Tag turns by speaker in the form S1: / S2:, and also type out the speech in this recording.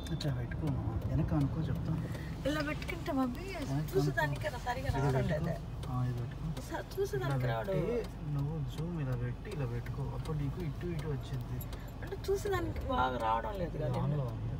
S1: అట్లా పెట్టుకోమా, వెనక అనుకో చెప్తాను.
S2: ఇలా పెట్టుకుంటే మబ్బి చూసేదానికి సరిగా రావడం లేదు.
S1: ఇది పెట్టుకో,
S2: చూసేదానికి రావడం.
S1: నువ్వు జూమ్ ఇలా పెట్టి ఇలా పెట్టుకో, అప్పుడు నీకు ఇటు ఇటు వచ్చింది.
S2: అంటే చూసేదానికి బాగా రావడం లేదు కదా.